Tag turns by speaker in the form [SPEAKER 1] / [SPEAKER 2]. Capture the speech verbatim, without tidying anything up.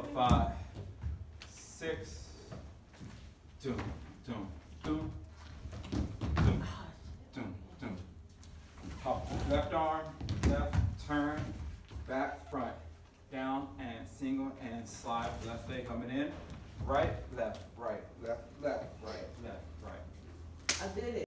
[SPEAKER 1] five, six, doom, doom, doom, doom, doom, doom. Hop, left arm, left, turn, back, front, down, and single, and slide, left leg coming in, right, left, right, left, left, right, left, right.
[SPEAKER 2] I did it.